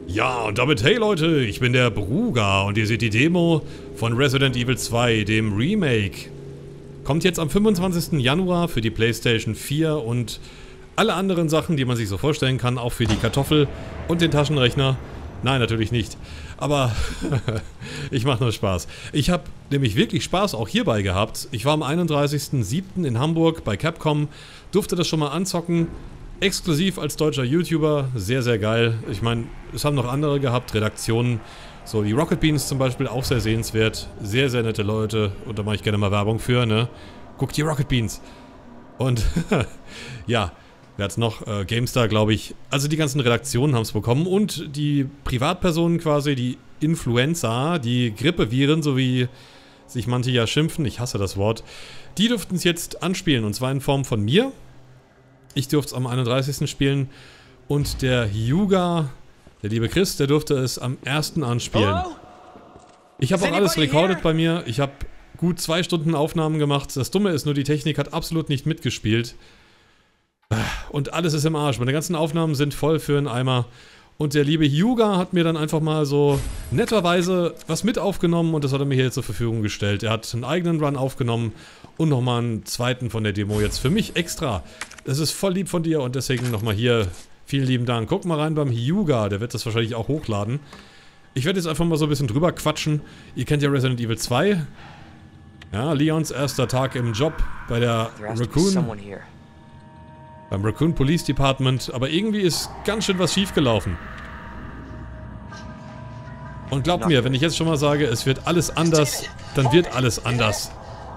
Ja, und damit hey Leute, ich bin der Bruga und ihr seht die Demo von Resident Evil 2, dem Remake. Kommt jetzt am 25. Januar für die PlayStation 4 und alle anderen Sachen, die man sich so vorstellen kann, auch für die Kartoffel und den Taschenrechner. Nein, natürlich nicht. Aber ich mache nur Spaß. Ich habe nämlich wirklich Spaß auch hierbei gehabt. Ich war am 31.07. in Hamburg bei Capcom, durfte das schon mal anzocken. Exklusiv als deutscher YouTuber, sehr, sehr geil. Ich meine, es haben noch andere gehabt, Redaktionen, so die Rocket Beans zum Beispiel, auch sehr sehenswert. Sehr, sehr nette Leute und da mache ich gerne mal Werbung für, ne? Guckt die Rocket Beans. Und ja, wer hat's noch? GameStar, glaube ich. Also die ganzen Redaktionen haben es bekommen und die Privatpersonen quasi, die Influencer, die Grippeviren, so wie sich manche ja schimpfen, ich hasse das Wort, die durften es jetzt anspielen und zwar in Form von mir. Ich durfte es am 31. spielen und der Hyuga, der liebe Chris, der durfte es am 1. anspielen. Ich habe auch alles recorded bei mir. Ich habe gut 2 Stunden Aufnahmen gemacht. Das Dumme ist nur, die Technik hat absolut nicht mitgespielt. Und alles ist im Arsch. Meine ganzen Aufnahmen sind voll für einen Eimer. Und der liebe Hyuga hat mir dann einfach mal so netterweise was mit aufgenommen und das hat er mir hier jetzt zur Verfügung gestellt. Er hat einen eigenen Run aufgenommen und nochmal einen zweiten von der Demo jetzt für mich extra. Das ist voll lieb von dir und deswegen nochmal hier vielen lieben Dank. Guck mal rein beim Hyuga, der wird das wahrscheinlich auch hochladen. Ich werde jetzt einfach mal so ein bisschen drüber quatschen. Ihr kennt ja Resident Evil 2. Ja, Leons erster Tag im Job bei der beim Raccoon Police Department, aber irgendwie ist ganz schön was schiefgelaufen. Und glaubt mir, wenn ich jetzt schon mal sage, es wird alles anders, dann wird alles anders.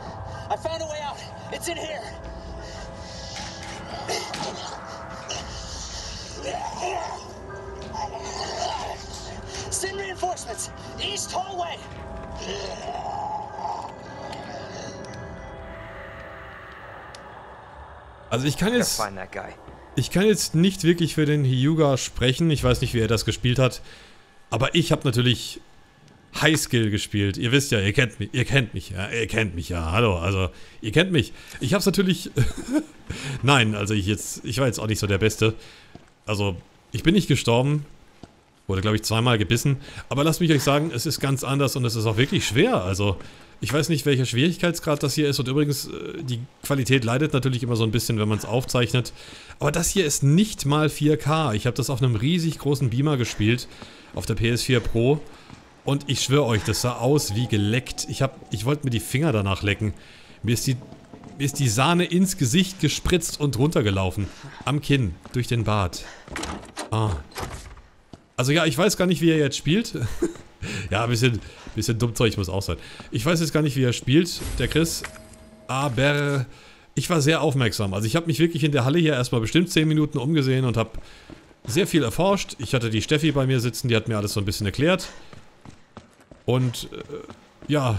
Also ich kann jetzt nicht wirklich für den Hyuga sprechen, ich weiß nicht, wie er das gespielt hat, aber ich habe natürlich Highskill gespielt. Ihr wisst ja, ihr kennt mich, ja, hallo, also ihr kennt mich. Ich habe es natürlich, nein, also ich war jetzt auch nicht so der Beste. Also ich bin nicht gestorben, wurde glaube ich 2-mal gebissen, aber lasst mich euch sagen, es ist ganz anders und es ist auch wirklich schwer, also ich weiß nicht, welcher Schwierigkeitsgrad das hier ist und übrigens, die Qualität leidet natürlich immer so ein bisschen, wenn man es aufzeichnet. Aber das hier ist nicht mal 4K. Ich habe das auf einem riesig großen Beamer gespielt, auf der PS4 Pro. Und ich schwöre euch, das sah aus wie geleckt. Ich wollte mir die Finger danach lecken. Mir ist die Sahne ins Gesicht gespritzt und runtergelaufen. Am Kinn, durch den Bart. Ah. Also ja, ich weiß gar nicht, wie er jetzt spielt. Ja, ein bisschen Dummzeug muss auch sein. Ich weiß jetzt gar nicht, wie er spielt, der Chris. Aber ich war sehr aufmerksam. Also ich habe mich wirklich in der Halle hier erstmal bestimmt 10 Minuten umgesehen und habe sehr viel erforscht. Ich hatte die Steffi bei mir sitzen, die hat mir alles so ein bisschen erklärt. Und ja,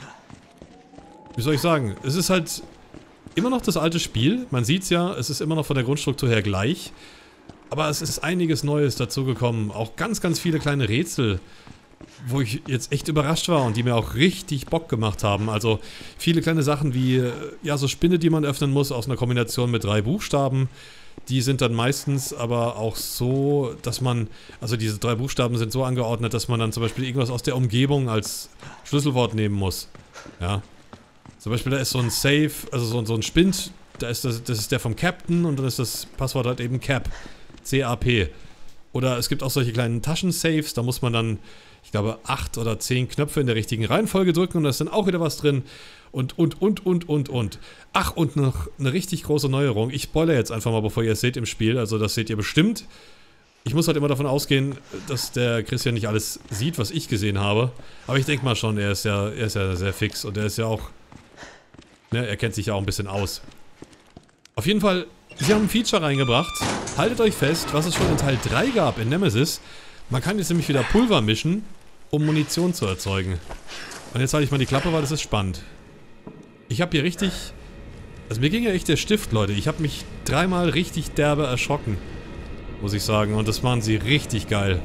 wie soll ich sagen? Es ist halt immer noch das alte Spiel. Man sieht es ja, es ist immer noch von der Grundstruktur her gleich. Aber es ist einiges Neues dazugekommen. Auch ganz, ganz viele kleine Rätsel, wo ich jetzt echt überrascht war und die mir auch richtig Bock gemacht haben. Also viele kleine Sachen wie, ja, so Spinne, die man öffnen muss aus einer Kombination mit 3 Buchstaben. Die sind dann meistens aber auch so, dass man, also diese 3 Buchstaben sind so angeordnet, dass man dann zum Beispiel irgendwas aus der Umgebung als Schlüsselwort nehmen muss. Ja. Zum Beispiel da ist so ein Safe, also so ein Spind, das ist der vom Captain und dann ist das Passwort halt eben Cap. C-A-P. Oder es gibt auch solche kleinen Taschensafes, da muss man dann, ich glaube, 8 oder 10 Knöpfe in der richtigen Reihenfolge drücken und da ist dann auch wieder was drin. Und. Ach, und noch eine richtig große Neuerung. Ich spoilere jetzt einfach mal, bevor ihr es seht im Spiel. Also das seht ihr bestimmt. Ich muss halt immer davon ausgehen, dass der Christian nicht alles sieht, was ich gesehen habe. Aber ich denke mal schon, er ist ja sehr fix und er ist ja auch, ne, er kennt sich ja auch ein bisschen aus. Auf jeden Fall, sie haben ein Feature reingebracht. Haltet euch fest, was es schon in Teil 3 gab in Nemesis. Man kann jetzt nämlich wieder Pulver mischen, um Munition zu erzeugen. Und jetzt halte ich mal die Klappe, weil das ist spannend. Ich habe hier richtig... Also mir ging ja echt der Stift, Leute. Ich habe mich 3-mal richtig derbe erschrocken. Muss ich sagen. Und das machen sie richtig geil.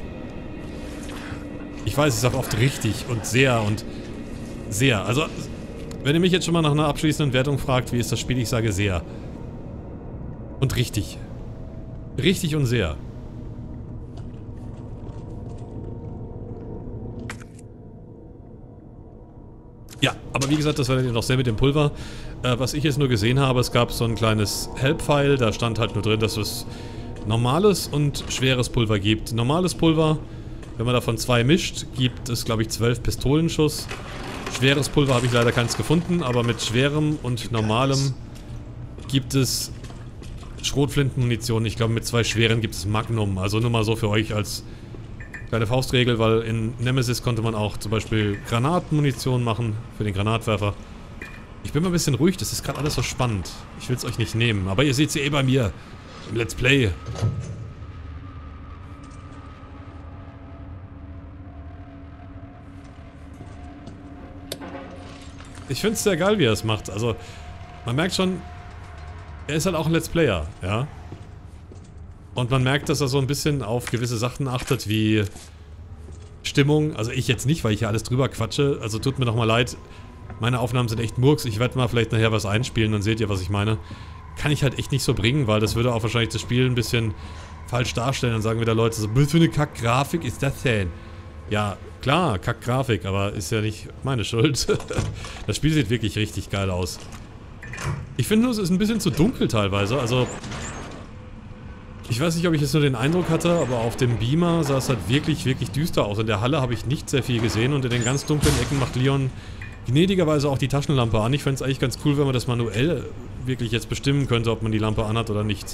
Ich weiß, ich sage oft richtig und sehr. Also, wenn ihr mich jetzt schon mal nach einer abschließenden Wertung fragt, wie ist das Spiel, ich sage sehr. Und richtig. Richtig und sehr. Ja, aber wie gesagt, das werdet ihr noch sehen mit dem Pulver. Was ich jetzt nur gesehen habe, es gab so ein kleines Help-File, da stand halt nur drin, dass es normales und schweres Pulver gibt. Normales Pulver, wenn man davon 2 mischt, gibt es, glaube ich, 12 Pistolenschuss. Schweres Pulver habe ich leider keins gefunden, aber mit schwerem und normalem gibt es Schrotflintenmunition. Ich glaube, mit 2 schweren gibt es Magnum. Also nur mal so für euch als kleine Faustregel, weil in Nemesis konnte man auch zum Beispiel Granatenmunition machen für den Granatwerfer. Ich bin mal ein bisschen ruhig, das ist gerade alles so spannend. Ich will es euch nicht nehmen, aber ihr seht sie bei mir im Let's Play. Ich finde es sehr geil, wie er es macht. Also, man merkt schon, er ist halt auch ein Let's Player, ja. Und man merkt, dass er so ein bisschen auf gewisse Sachen achtet, wie Stimmung. Also ich jetzt nicht, weil ich hier alles drüber quatsche. Also tut mir doch mal leid. Meine Aufnahmen sind echt Murks. Ich werde mal vielleicht nachher was einspielen, dann seht ihr, was ich meine. Kann ich halt echt nicht so bringen, weil das würde auch wahrscheinlich das Spiel ein bisschen falsch darstellen. Dann sagen wieder Leute so, was für eine Kack-Grafik ist das denn? Ja, klar, Kack-Grafik, aber ist ja nicht meine Schuld. Das Spiel sieht wirklich richtig geil aus. Ich finde nur, es ist ein bisschen zu dunkel teilweise. Also, ich weiß nicht, ob ich jetzt nur den Eindruck hatte, aber auf dem Beamer sah es halt wirklich, wirklich düster aus. In der Halle habe ich nicht sehr viel gesehen und in den ganz dunklen Ecken macht Leon gnädigerweise auch die Taschenlampe an. Ich fände es eigentlich ganz cool, wenn man das manuell wirklich jetzt bestimmen könnte, ob man die Lampe anhat oder nicht.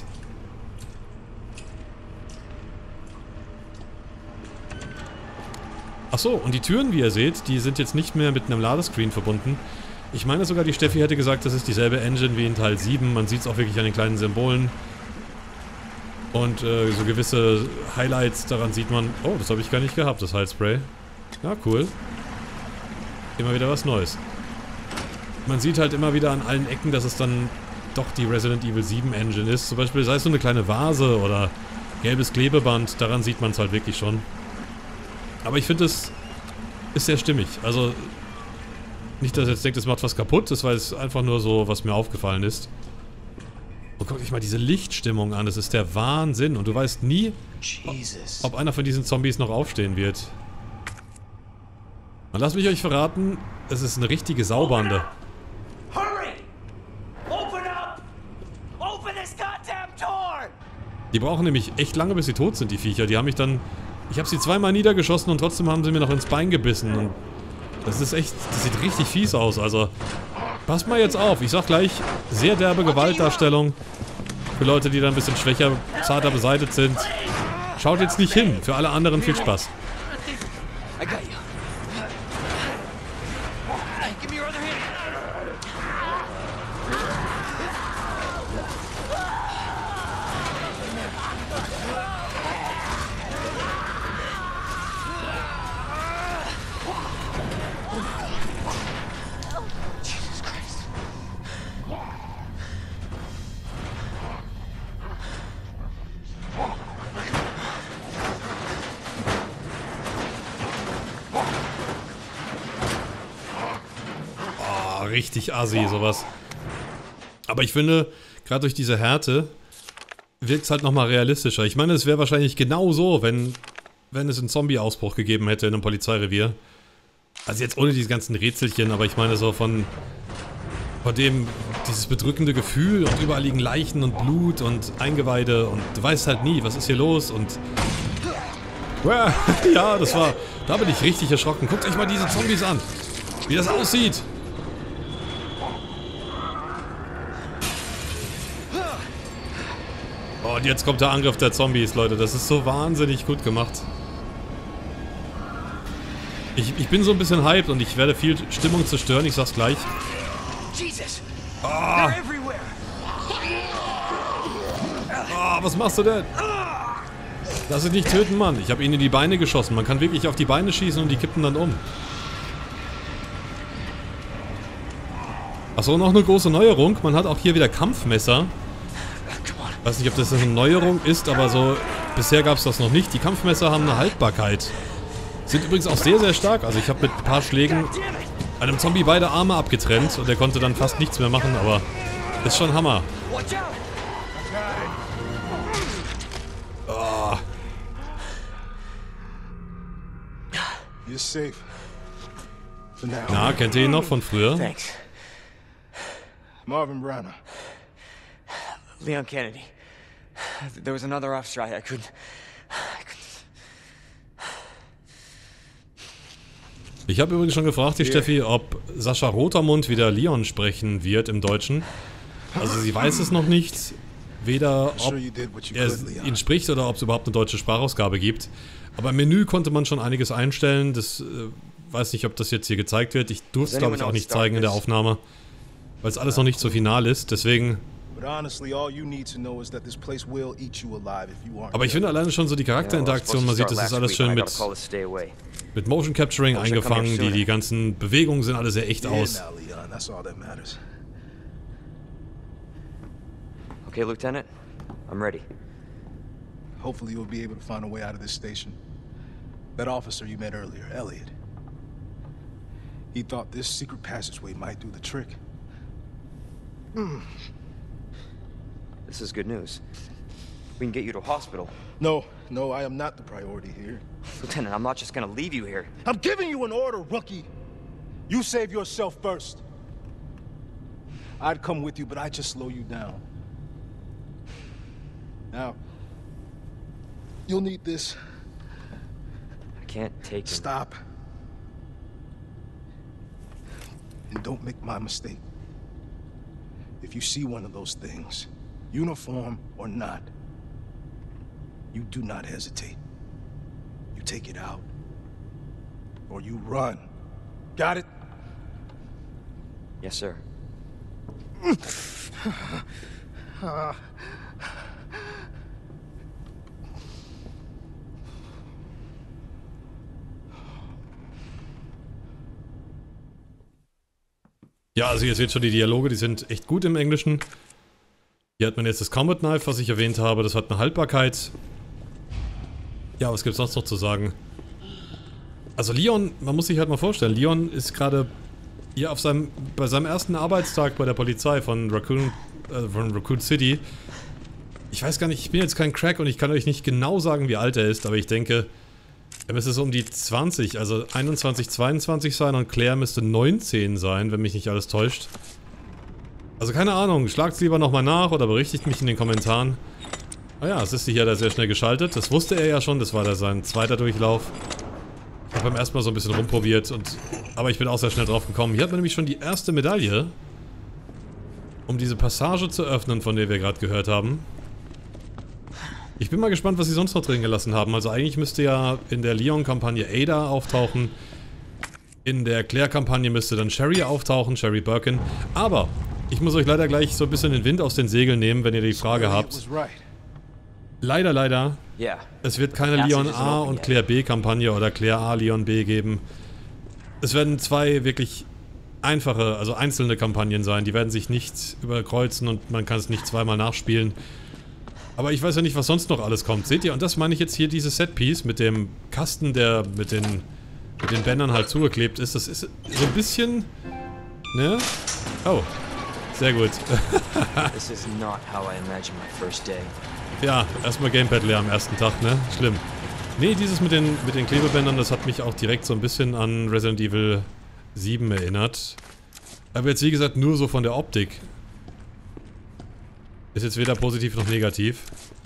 Achso, und die Türen, wie ihr seht, die sind jetzt nicht mehr mit einem Ladescreen verbunden. Ich meine sogar, die Steffi hätte gesagt, das ist dieselbe Engine wie in Teil 7. Man sieht es auch wirklich an den kleinen Symbolen. Und so gewisse Highlights daran sieht man. Oh, das habe ich gar nicht gehabt, das Heilspray. Ja, cool. Immer wieder was Neues. Man sieht halt immer wieder an allen Ecken, dass es dann doch die Resident Evil 7 Engine ist. Zum Beispiel sei es so eine kleine Vase oder gelbes Klebeband. Daran sieht man es halt wirklich schon. Aber ich finde, es ist sehr stimmig. Also, nicht, dass ihr jetzt denkt, es macht was kaputt. Das war jetzt einfach nur so, was mir aufgefallen ist. Und guckt euch mal diese Lichtstimmung an, das ist der Wahnsinn. Und du weißt nie, ob einer von diesen Zombies noch aufstehen wird. Und lasst mich euch verraten, es ist eine richtige Saubande. Die brauchen nämlich echt lange, bis sie tot sind, die Viecher. Die haben mich dann... Ich habe sie zweimal niedergeschossen und trotzdem haben sie mir noch ins Bein gebissen. Und das ist echt... Das sieht richtig fies aus, also... Passt mal jetzt auf, ich sag gleich, sehr derbe Gewaltdarstellung. Für Leute, die da ein bisschen schwächer, zarter beseitigt sind. Schaut jetzt nicht hin, für alle anderen viel Spaß. Richtig assi, sowas. Aber ich finde, gerade durch diese Härte wirkt es halt nochmal realistischer. Ich meine, es wäre wahrscheinlich genau so, wenn es einen Zombie-Ausbruch gegeben hätte in einem Polizeirevier. Also jetzt ohne diese ganzen Rätselchen, aber ich meine so von dem, dieses bedrückende Gefühl und überall liegen Leichen und Blut und Eingeweide und du weißt halt nie, was ist hier los und... Ja, das war... Da bin ich richtig erschrocken. Guckt euch mal diese Zombies an, wie das aussieht. Oh, und jetzt kommt der Angriff der Zombies, Leute. Das ist so wahnsinnig gut gemacht. Ich bin so ein bisschen hyped und ich werde viel Stimmung zerstören, ich sag's gleich. Oh. Oh, was machst du denn? Lass dich nicht töten, Mann. Ich habe ihn in die Beine geschossen. Man kann wirklich auf die Beine schießen und die kippen dann um. Achso, noch eine große Neuerung. Man hat auch hier wieder Kampfmesser. Ich weiß nicht, ob das eine Neuerung ist, aber so bisher gab es das noch nicht. Die Kampfmesser haben eine Haltbarkeit. Sind übrigens auch sehr, sehr stark. Also ich habe mit ein paar Schlägen einem Zombie beide Arme abgetrennt und der konnte dann fast nichts mehr machen, aber ist schon Hammer. Oh. You're safe. Na, kennt ihr ihn noch von früher? Thanks. Marvin Branagh. Leon Kennedy. There was another officer I couldn't... Ich habe übrigens schon gefragt, die Steffi, ob Sascha Rotermund wieder Leon sprechen wird im Deutschen. Also sie weiß es noch nicht, weder ob er ihn spricht oder ob es überhaupt eine deutsche Sprachausgabe gibt. Aber im Menü konnte man schon einiges einstellen. Das weiß nicht, ob das jetzt hier gezeigt wird. Ich durfte es, glaube ich, auch nicht zeigen in der Aufnahme, weil es alles noch nicht so final ist. Deswegen... Aber ich finde alleine schon so die Charakterinteraktion, man sieht, das ist alles schön mit Motion Capturing eingefangen, die ganzen Bewegungen sehen alle sehr echt aus. Okay, Lieutenant, I'm ready. Hopefully you'll be able to find a way out of this station. That officer you met earlier, Elliot. He thought this secret passageway might do the trick. This is good news. We can get you to a hospital. No, I am not the priority here. Lieutenant, I'm not just gonna leave you here. I'm giving you an order, rookie. You save yourself first. I'd come with you, but I'd just slow you down. Now, you'll need this. I can't take him. Stop. And don't make my mistake. If you see one of those things, uniform or not, you do not hesitate. You take it out, or you run. Got it? Yes, sir. Ja, also ihr seht schon, die Dialoge, die sind echt gut im Englischen. Hier hat man jetzt das Combat Knife, was ich erwähnt habe, das hat eine Haltbarkeit. Ja, was gibt's sonst noch zu sagen? Also Leon, man muss sich halt mal vorstellen, Leon ist gerade hier bei seinem ersten Arbeitstag bei der Polizei von Raccoon City. Ich weiß gar nicht, ich bin jetzt kein Crack und ich kann euch nicht genau sagen, wie alt er ist, aber ich denke, er müsste so um die 20, also 21, 22 sein und Claire müsste 19 sein, wenn mich nicht alles täuscht. Also keine Ahnung, schlagt's lieber nochmal nach oder berichtigt mich in den Kommentaren. Ah ja, es ist hier da sehr schnell geschaltet. Das wusste er ja schon, das war da sein zweiter Durchlauf. Ich habe beim ersten Mal so ein bisschen rumprobiert, aber ich bin auch sehr schnell drauf gekommen. Hier hat man nämlich schon die erste Medaille, um diese Passage zu öffnen, von der wir gerade gehört haben. Ich bin mal gespannt, was sie sonst noch drin gelassen haben. Also eigentlich müsste ja in der Leon-Kampagne Ada auftauchen. In der Claire-Kampagne müsste dann Sherry auftauchen, Sherry Birkin. Aber ich muss euch leider gleich so ein bisschen den Wind aus den Segeln nehmen, wenn ihr die Frage habt. Leider. Es wird keine Leon A und Claire B Kampagne oder Claire A, Leon B geben. Es werden zwei wirklich einfache, also einzelne Kampagnen sein. Die werden sich nicht überkreuzen und man kann es nicht zweimal nachspielen. Aber ich weiß ja nicht, was sonst noch alles kommt. Seht ihr? Und das meine ich jetzt hier, dieses Setpiece mit dem Kasten, der mit den Bändern halt zugeklebt ist. Das ist so ein bisschen... Ne? Oh. Sehr gut. This is not how I imagined my first day. Ja, erstmal Gamepad leer am ersten Tag, ne? Schlimm. Nee, dieses mit den Klebebändern, das hat mich auch direkt so ein bisschen an Resident Evil 7 erinnert. Aber jetzt wie gesagt nur so von der Optik. Ist jetzt weder positiv noch negativ.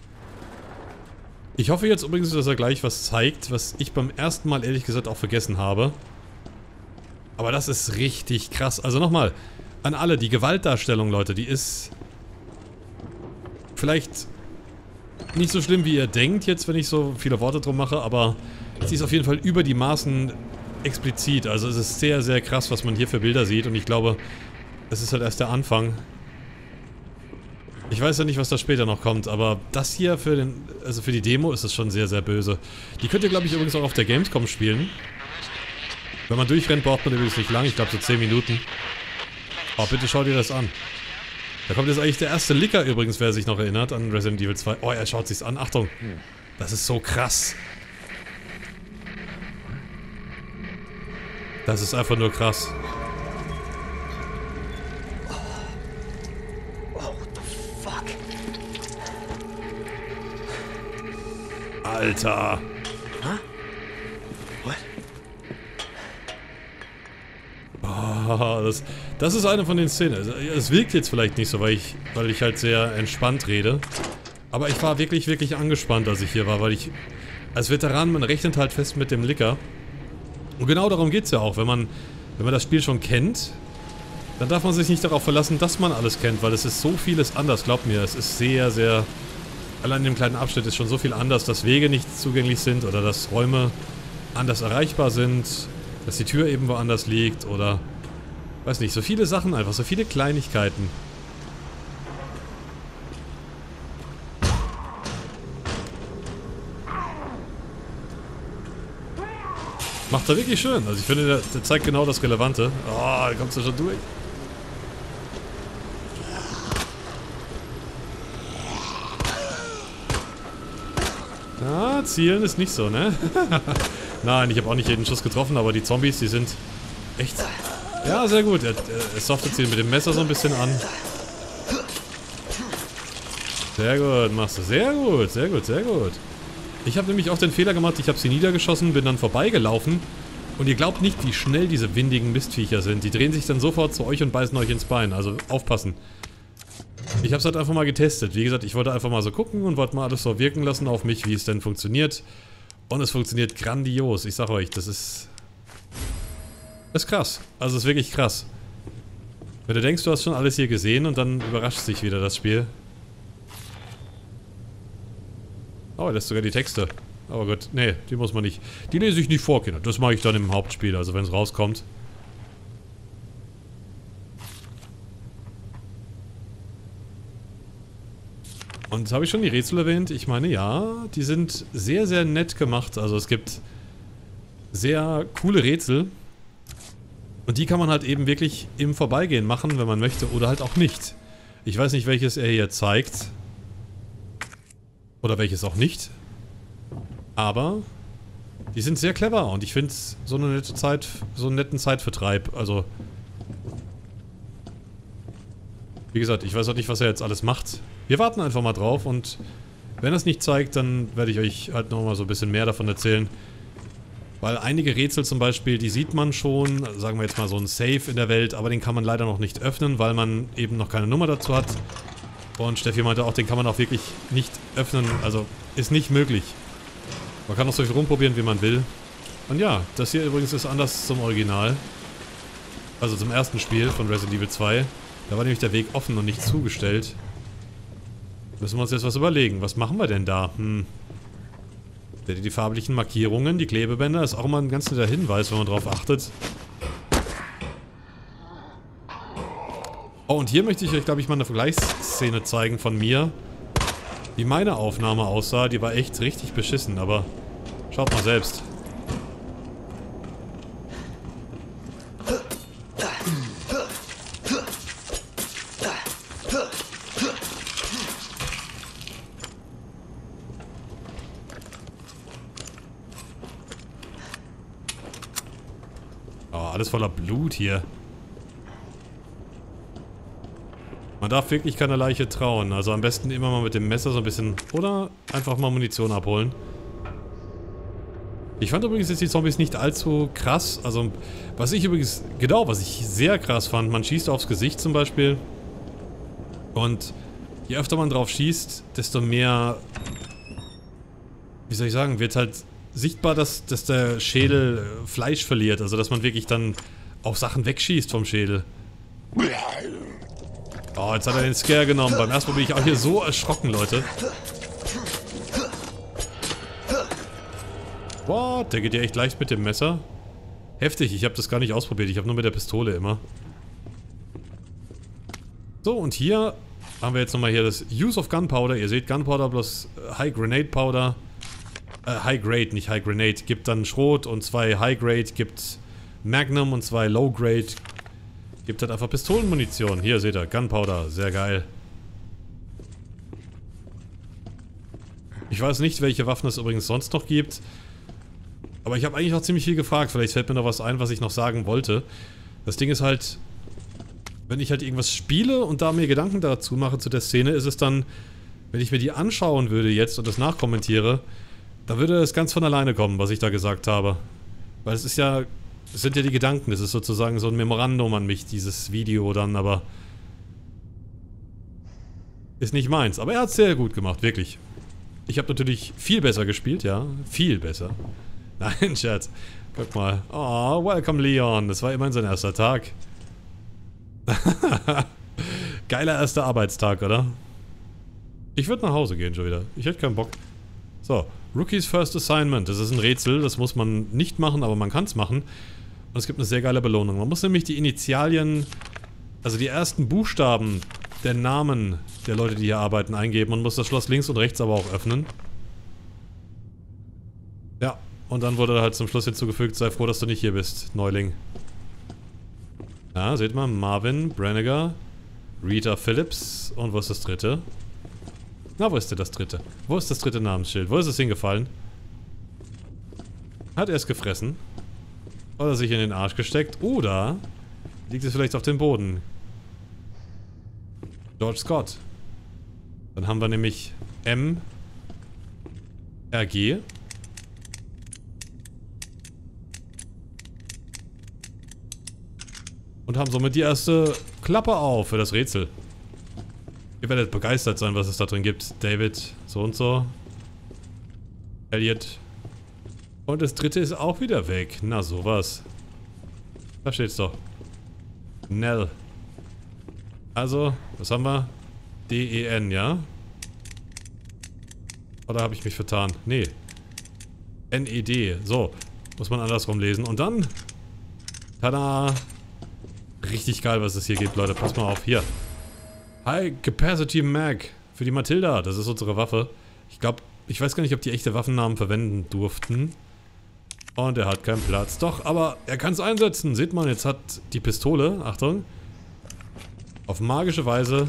Ich hoffe jetzt übrigens, dass er gleich was zeigt, was ich beim ersten Mal ehrlich gesagt auch vergessen habe. Aber das ist richtig krass. Also nochmal, an alle, die Gewaltdarstellung, Leute, die ist vielleicht nicht so schlimm, wie ihr denkt jetzt, wenn ich so viele Worte drum mache, aber sie ist auf jeden Fall über die Maßen explizit. Also es ist sehr, sehr krass, was man hier für Bilder sieht und ich glaube, es ist halt erst der Anfang. Ich weiß ja nicht, was da später noch kommt, aber das hier für die Demo ist es schon sehr, sehr böse. Die könnt ihr, glaube ich, übrigens auch auf der Gamescom spielen. Wenn man durchrennt, braucht man übrigens nicht lang, ich glaube so 10 Minuten. Oh, bitte schaut ihr das an. Da kommt jetzt eigentlich der erste Licker übrigens, wer sich noch erinnert an Resident Evil 2. Oh, er schaut sich's an. Achtung. Das ist so krass. Das ist einfach nur krass. Alter. Huh? What? Oh, das ist eine von den Szenen. Also, es wirkt jetzt vielleicht nicht so, weil ich halt sehr entspannt rede. Aber ich war wirklich, wirklich angespannt, als ich hier war, weil ich... Als Veteran, man rechnet halt fest mit dem Licker. Und genau darum geht es ja auch. Wenn man das Spiel schon kennt, dann darf man sich nicht darauf verlassen, dass man alles kennt, weil es ist so vieles anders, glaubt mir. Es ist sehr, sehr... Allein in dem kleinen Abschnitt ist schon so viel anders, dass Wege nicht zugänglich sind oder dass Räume anders erreichbar sind, dass die Tür eben woanders liegt oder... Weiß nicht, so viele Sachen einfach, so viele Kleinigkeiten. Macht er wirklich schön. Also ich finde, der zeigt genau das Relevante. Oh, da kommst du schon durch. Ah, zielen ist nicht so, ne? Nein, ich habe auch nicht jeden Schuss getroffen, aber die Zombies, die sind echt... Ja, sehr gut. Er softet sie mit dem Messer so ein bisschen an. Sehr gut, machst du. Sehr gut, sehr gut, sehr gut. Ich habe nämlich auch den Fehler gemacht, ich habe sie niedergeschossen, bin dann vorbeigelaufen. Und ihr glaubt nicht, wie schnell diese windigen Mistviecher sind. Die drehen sich dann sofort zu euch und beißen euch ins Bein. Also aufpassen. Ich habe es halt einfach mal getestet. Wie gesagt, ich wollte einfach mal so gucken und wollte mal alles so wirken lassen auf mich, wie es denn funktioniert. Und es funktioniert grandios. Ich sag euch, das ist krass. Also es ist wirklich krass. Wenn du denkst, du hast schon alles hier gesehen und dann überrascht sich wieder das Spiel. Oh, er lässt sogar die Texte. Aber gut, nee, die muss man nicht. Die lese ich nicht vor, Kinder. Das mache ich dann im Hauptspiel, also wenn es rauskommt. Und habe ich schon die Rätsel erwähnt? Ich meine, ja, die sind sehr, sehr nett gemacht. Also es gibt sehr coole Rätsel. Und die kann man halt eben wirklich im Vorbeigehen machen, wenn man möchte, oder halt auch nicht. Ich weiß nicht, welches er hier zeigt. Oder welches auch nicht. Aber die sind sehr clever und ich finde so eine nette Zeit, so einen netten Zeitvertreib. Also, wie gesagt, ich weiß auch nicht, was er jetzt alles macht. Wir warten einfach mal drauf und wenn er es nicht zeigt, dann werde ich euch halt nochmal so ein bisschen mehr davon erzählen. Weil einige Rätsel zum Beispiel, die sieht man schon, sagen wir jetzt mal so ein Safe in der Welt, aber den kann man leider noch nicht öffnen, weil man eben noch keine Nummer dazu hat. Und Steffi meinte auch, den kann man auch wirklich nicht öffnen, also ist nicht möglich. Man kann auch so viel rumprobieren, wie man will. Und ja, das hier übrigens ist anders zum Original. Also zum ersten Spiel von Resident Evil 2. Da war nämlich der Weg offen und nicht zugestellt. Müssen wir uns jetzt was überlegen. Was machen wir denn da? Die farblichen Markierungen, die Klebebänder, ist auch immer ein ganz netter Hinweis, wenn man drauf achtet. Oh, und hier möchte ich euch, glaube ich, mal eine Vergleichsszene zeigen von mir. Wie meine Aufnahme aussah. Die war echt richtig beschissen, aber schaut mal selbst. Oh, alles voller Blut hier. Man darf wirklich keiner Leiche trauen. Also am besten immer mal mit dem Messer so ein bisschen... Oder einfach mal Munition abholen. Ich fand übrigens jetzt die Zombies nicht allzu krass. Also was ich übrigens... Genau, was ich sehr krass fand. Man schießt aufs Gesicht zum Beispiel. Und je öfter man drauf schießt, desto mehr... Wie soll ich sagen? Wird halt sichtbar, dass der Schädel Fleisch verliert. Also dass man wirklich dann auch Sachen wegschießt vom Schädel. Oh, jetzt hat er den Scare genommen. Beim ersten Mal bin ich auch hier so erschrocken, Leute. What? Der geht ja echt leicht mit dem Messer. Heftig, ich habe das gar nicht ausprobiert. Ich habe nur mit der Pistole immer. So, und hier haben wir jetzt nochmal hier das Use of Gunpowder. Ihr seht, Gunpowder plus High Grenade Powder. High Grade, nicht High Grenade. Gibt dann Schrot und 2 High Grade. Gibt Magnum und 2 Low Grade. Gibt halt einfach Pistolenmunition. Hier seht ihr, Gunpowder, sehr geil. Ich weiß nicht, welche Waffen es übrigens sonst noch gibt. Aber ich habe eigentlich noch ziemlich viel gefragt. Vielleicht fällt mir noch was ein, was ich noch sagen wollte. Das Ding ist halt, wenn ich halt irgendwas spiele und da mir Gedanken dazu mache zu der Szene, ist es dann, wenn ich mir die anschauen würde jetzt und das nachkommentiere, da würde es ganz von alleine kommen, was ich da gesagt habe. Weil es ist ja Das sind ja die Gedanken, das ist sozusagen so ein Memorandum an mich, dieses Video dann, aber ist nicht meins. Aber er hat es sehr gut gemacht, wirklich. Ich habe natürlich viel besser gespielt, ja. Viel besser. Nein, Scherz. Guck mal. Oh, welcome Leon. Das war immerhin sein erster Tag. Geiler erster Arbeitstag, oder? Ich würde nach Hause gehen schon wieder. Ich hätte keinen Bock. So, Rookies First Assignment. Das ist ein Rätsel, das muss man nicht machen, aber man kann es machen. Und es gibt eine sehr geile Belohnung. Man muss nämlich die Initialien, also die ersten Buchstaben der Namen der Leute, die hier arbeiten, eingeben und muss das Schloss links und rechts aber auch öffnen. Ja, und dann wurde halt zum Schluss hinzugefügt, sei froh, dass du nicht hier bist, Neuling. Ja, seht mal, Marvin, Branniger, Rita Phillips und wo ist das dritte? Na, wo ist denn das dritte? Wo ist das dritte Namensschild? Wo ist es hingefallen? Hat er es gefressen? Oder sich in den Arsch gesteckt? Oder liegt es vielleicht auf dem Boden? George Scott. Dann haben wir nämlich M. RG. Und haben somit die erste Klappe auf für das Rätsel. Ihr werdet begeistert sein, was es da drin gibt. David, so und so. Elliot. Und das dritte ist auch wieder weg. Na sowas. Da steht's doch. Nell. Also, was haben wir? D-E-N, ja? Oder habe ich mich vertan? Nee. N-E-D. So. Muss man andersrum lesen. Und dann... Tada! Richtig geil, was es hier gibt, Leute. Passt mal auf. Hier. High Capacity Mag. Für die Matilda. Das ist unsere Waffe. Ich glaube, ich weiß gar nicht, ob die echte Waffennamen verwenden durften. Und er hat keinen Platz. Doch, aber er kann es einsetzen. Seht mal, jetzt hat die Pistole, Achtung, auf magische Weise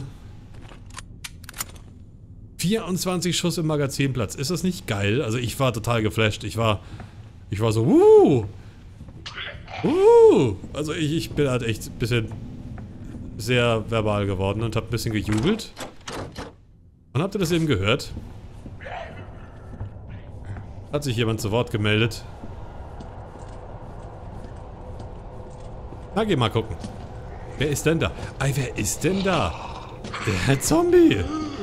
24 Schuss im Magazinplatz. Ist das nicht geil? Also ich war total geflasht. Ich war so, also ich bin halt echt ein bisschen sehr verbal geworden und habe ein bisschen gejubelt. Und habt ihr das eben gehört? Hat sich jemand zu Wort gemeldet? Na, geh mal gucken. Wer ist denn da? Ey, wer ist denn da? Der Zombie.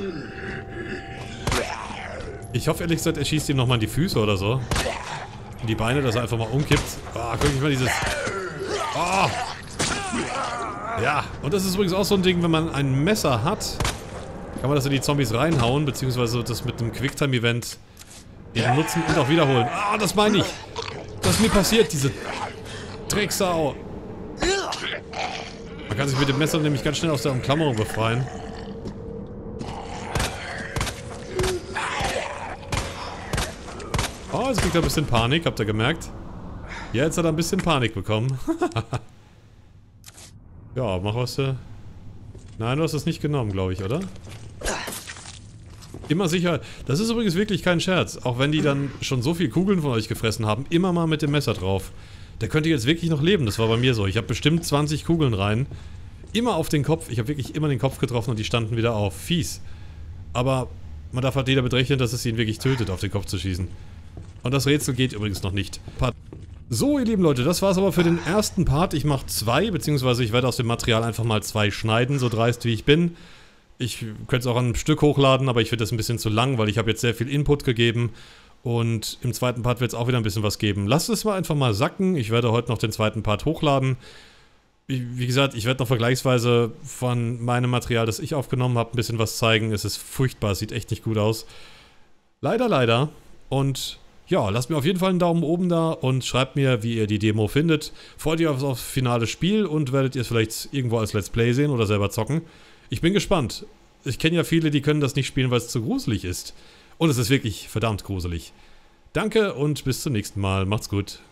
Ich hoffe ehrlich gesagt, er schießt ihm nochmal in die Füße oder so. In die Beine, dass er einfach mal umkippt. Ah, guck ich mal dieses... Oh. Ja, und das ist übrigens auch so ein Ding, wenn man ein Messer hat, kann man das in die Zombies reinhauen, beziehungsweise das mit einem Quicktime-Event eben nutzen und auch wiederholen. Ah, das meine ich. Das ist mir passiert, diese Drecksau. Man kann sich mit dem Messer nämlich ganz schnell aus der Umklammerung befreien. Oh, jetzt kriegt er ein bisschen Panik, habt ihr gemerkt? Ja, jetzt hat er ein bisschen Panik bekommen. Ja, mach was du... Nein, du hast es nicht genommen, glaube ich, oder? Immer sicher... Das ist übrigens wirklich kein Scherz. Auch wenn die dann schon so viel Kugeln von euch gefressen haben, immer mal mit dem Messer drauf. Der könnte jetzt wirklich noch leben, das war bei mir so. Ich habe bestimmt 20 Kugeln rein. Immer auf den Kopf. Ich habe wirklich immer den Kopf getroffen und die standen wieder auf. Fies. Aber man darf halt damit rechnen, dass es ihn wirklich tötet, auf den Kopf zu schießen. Und das Rätsel geht übrigens noch nicht. So, ihr lieben Leute, das war's aber für den ersten Part. Ich mache 2, beziehungsweise ich werde aus dem Material einfach mal 2 schneiden, so dreist wie ich bin. Ich könnte es auch an einem Stück hochladen, aber ich finde das ein bisschen zu lang, weil ich habe jetzt sehr viel Input gegeben. Und im zweiten Part wird es auch wieder ein bisschen was geben. Lasst es mal einfach mal sacken. Ich werde heute noch den zweiten Part hochladen. Wie gesagt, ich werde noch vergleichsweise von meinem Material, das ich aufgenommen habe, ein bisschen was zeigen. Es ist furchtbar, sieht echt nicht gut aus. Leider, leider. Und ja, lasst mir auf jeden Fall einen Daumen oben da und schreibt mir, wie ihr die Demo findet. Freut ihr aufs finale Spiel und werdet ihr es vielleicht irgendwo als Let's Play sehen oder selber zocken. Ich bin gespannt. Ich kenne ja viele, die können das nicht spielen, weil es zu gruselig ist. Und es ist wirklich verdammt gruselig. Danke und bis zum nächsten Mal. Macht's gut.